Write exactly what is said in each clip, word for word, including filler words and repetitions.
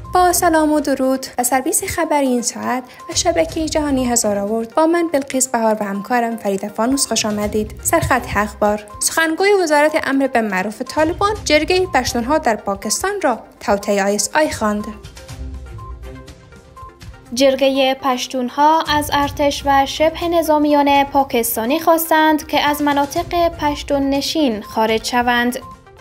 با سلام و درود و سرویس خبری این ساعت و شبکه جهانی هزار آورد با من بلقیس بهار و همکارم فرید فانوس خوش آمدید. سرخط اخبار. سخنگوی وزارت امر بالمعروف طالبان جرگه پشتونها در پاکستان را توطئه آی اس آی خواند. جرگه پشتونها از ارتش و شبه نظامیان پاکستانی خواستند که از مناطق پشتون نشین خارج شوند.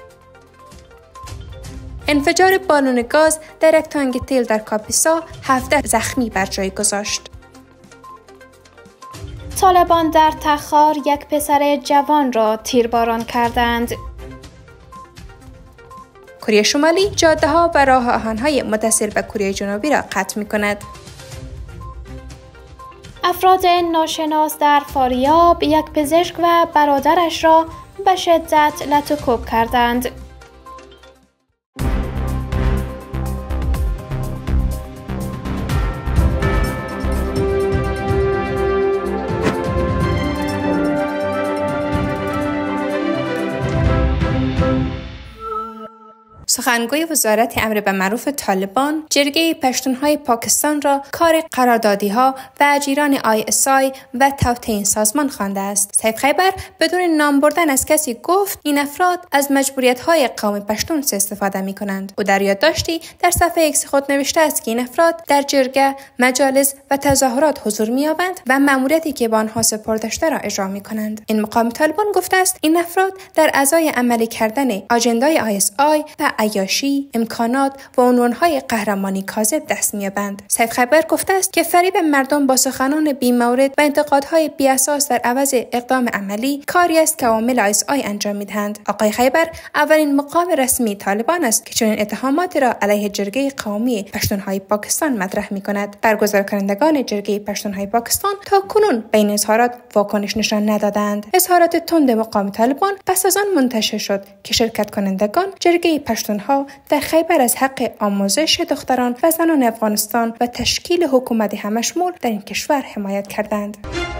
انفجار بالون گاز در یک تانک تیل در کاپیسا هفده زخمی بر جای گذاشت. طالبان در تخار یک پسر جوان را تیرباران کردند. کره شمالی جاده ها و راه آهن‌های متصل به کره جنوبی را قطع می کند. افراد ناشناس در فاریاب یک پزشک و برادرش را به شدت لط و کوب کردند. سخنگوی وزارت امر بالمعروف طالبان جرگه پشتونهای پاکستان را کار قراردادی‌ها و اجیران آی اس آی و توطئه این سازمان خوانده است. سید خیبر بدون نام بردن از کسی گفت این افراد از مجبوریت‌های قوم پشتون سوء استفاده می‌کنند. او در یادداشتی در صفحه ایکس خود نوشته است که این افراد در جرگه، مجالس و تظاهرات حضور می‌یابند و مأموریتی که به آنها سپرده شده را اجرا می‌کنند. این مقام طالبان گفته است این افراد در ازای عملی کردن آژندای آی اس آی و عیاشی، امکانات و عنوان‌های قهرمانی کاذب دست می‌یابند. سید خیبر گفته است که فریب مردم با سخنان بی‌مورد و انتقادهای بی‌اساس در عوض اقدام عملی کاری است که عوامل آی اس آی انجام می‌دهند. آقای خیبر اولین مقام رسمی طالبان است که چنین اتهاماتی را علیه جرگه قومی پشتونهای پاکستان مطرح می‌کند. برگزار کنندگان جرگه پشتونهای پاکستان تا کنون به این اظهارات واکنش نشان ندادند. اظهارات تند مقام طالبان پس از آن منتشر شد که شرکت کنندگان جرگه پشتون ها در خیبر از حق آموزش دختران و زنان افغانستان و تشکیل حکومت همشمول در این کشور حمایت کردند.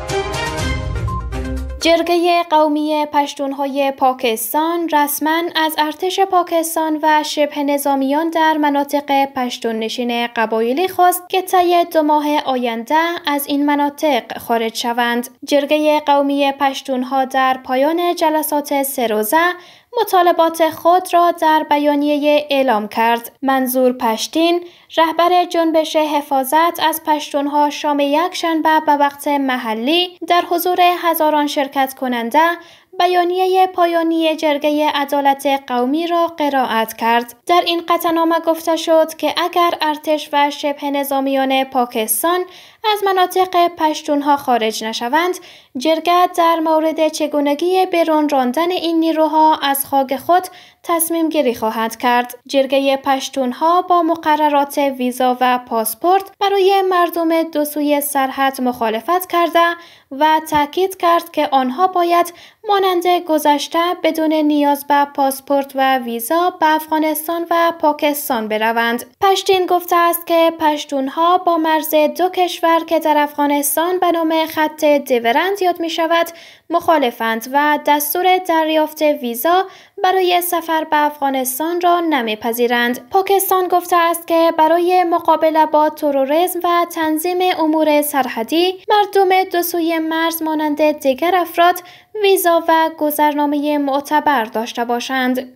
جرگه قومی پشتونهای پاکستان رسما از ارتش پاکستان و شبه نظامیان در مناطق پشتون نشین قبایلی خواست که طی دو ماه آینده از این مناطق خارج شوند. جرگه قومی پشتونها در پایان جلسات سه روزه مطالبات خود را در بیانیه اعلام کرد. منظور پشتین، رهبر جنبش حفاظت از پشتونها شام یک شنبه به وقت محلی در حضور هزاران شرکت کننده بیانیه پایانی جرگه عدالت قومی را قرائت کرد. در این قطعنامه گفته شد که اگر ارتش و شبه نظامیان پاکستان از مناطق پشتونها خارج نشوند، جرگه در مورد چگونگی بیرون راندن این نیروها از خاک خود تصمیم گیری خواهد کرد. جرگه پشتونها با مقررات ویزا و پاسپورت برای مردم دو سوی سرحد مخالفت کرده و تاکید کرد که آنها باید مانند گذشته بدون نیاز به پاسپورت و ویزا به افغانستان و پاکستان بروند. پشتین گفته است که پشتونها با مرز دو کشور که در افغانستان به نام خط دیورند یاد می شود مخالفند و دستور دریافت ویزا برای سفر به افغانستان را نمیپذیرند. پاکستان گفته است که برای مقابله با تروریسم و تنظیم امور سرحدی مردم دو سوی مرز مانند دیگر افراد ویزا و گذرنامه معتبر داشته باشند.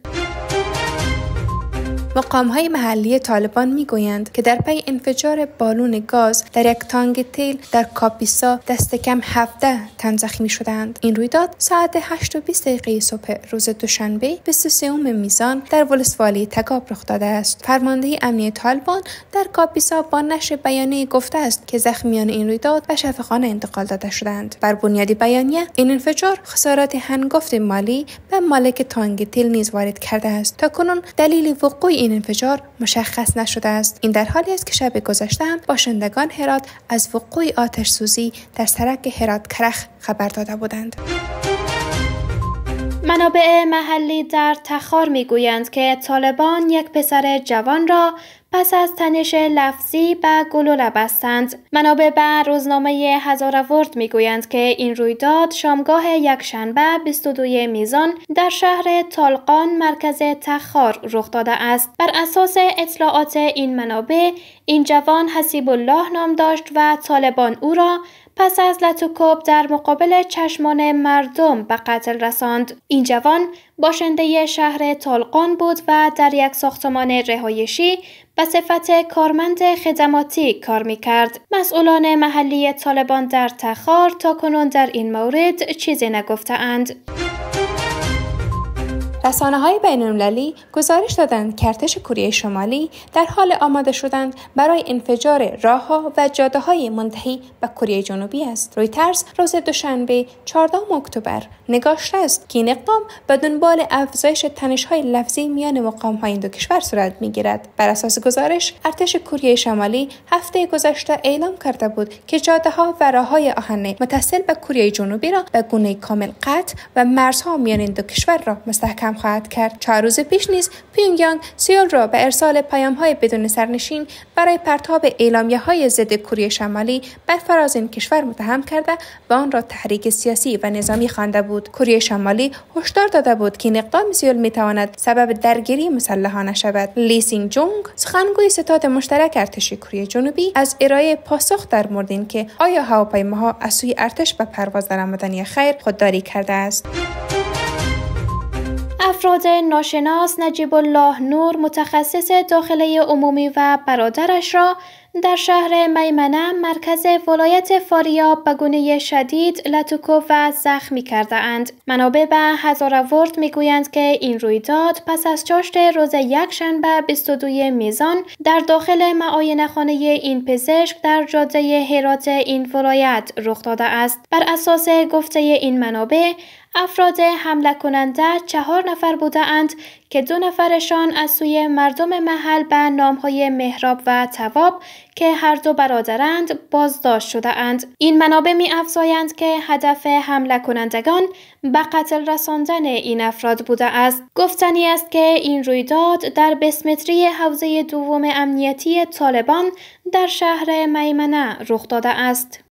مقام‌های محلی طالبان می‌گویند که در پی انفجار بالون گاز در یک تانک تیل در کاپیسا دست کم هفده تن زخمی شدند. این رویداد ساعت هشت و بیست دقیقه صبح روز دوشنبه بیست و سوم میزان در ولسوالی تگاب رخ داده است. فرمانده امنیتی طالبان در کاپیسا با نشر بیانیه گفته است که زخمیان این رویداد به شفاخانه انتقال داده شدند. بر بنیاد بیانیه این انفجار خسارات هنگفت مالی به مالک تانک تیل نیز وارد کرده است. تا کنون دلیل وقوع این انفجار مشخص نشده است. این در حالی است که شب گذشته باشندگان هرات از وقوع آتش سوزی در سرک هرات کرخ خبر داده بودند. منابع محلی در تخار میگویند که طالبان یک پسر جوان را پس از تنش لفظی به گلوله بستند. منابع به روزنامه هزارورد میگویند که این رویداد شامگاه یکشنبه بیست و دوم میزان در شهر طالقان مرکز تخار رخ داده است. بر اساس اطلاعات این منابع، این جوان حسیب الله نام داشت و طالبان او را پس از لطوکوب در مقابل چشمان مردم به قتل رساند. این جوان باشنده شهر طالقان بود و در یک ساختمان رهایشی به صفت کارمند خدماتی کار می‌کرد. مسئولان محلی طالبان در تخار تاکنون در این مورد چیزی نگفته‌اند. رسانه‌های بین‌المللی گزارش دادند که ارتش کره شمالی در حال آماده شدن برای انفجار راه‌ها و جاده‌های منتهی به کره جنوبی است. رویترز روز دوشنبه چهاردهم اکتبر نگاشته است که این اقدام به دنبال افزایش تنش‌های لفظی میان مقام‌های این دو کشور صورت می‌گیرد. بر اساس گزارش، ارتش کره شمالی هفته گذشته اعلام کرده بود که جاده‌ها و راه‌های آهنی متصل به کره جنوبی را به گونه‌ای کامل قطع و مرزها میان این دو کشور را مستحکم خواهد کرد. چهار روز پیش نیز پیونگیانگ سئول را به ارسال پیام‌های بدون سرنشین برای پرتاب اعلامیه‌های ضد کره شمالی بر فراز این کشور متهم کرده و آن را تحریک سیاسی و نظامی خوانده بود. کره شمالی هشدار داده بود که این اقدام سئول می‌تواند سبب درگیری مسلحانه شود. لی سینگ جونگ، سخنگوی ستاد مشترک ارتش کره جنوبی، از ارائه پاسخ در مورد اینکه آیا هواپیماها از سوی ارتش به پرواز درآمدنی خیر خودداری کرده است. افراد ناشناس نجیب الله نور، متخصص داخله عمومی و برادرش را در شهر میمنه مرکز ولایت فاریاب به گونه شدید لطوکوب و زخمی کرده اند. منابع به هزارورد میگویند که این رویداد پس از چاشت روز یکشنبه بیست و دوم میزان در داخل معاینه خانه این پزشک در جاده هرات این ولایت رخ داده است. بر اساس گفته این منابع، افراد حمله کننده چهار نفر بوده اند که دو نفرشان از سوی مردم محل به نامهای مهراب و تواب که هر دو برادرند بازداشت شده اند. این منابع می افزایند که هدف حمله کنندگان به قتل رساندن این افراد بوده است. گفتنی است که این رویداد در بیست متری حوزه دوم امنیتی طالبان در شهر میمنه رخ داده است.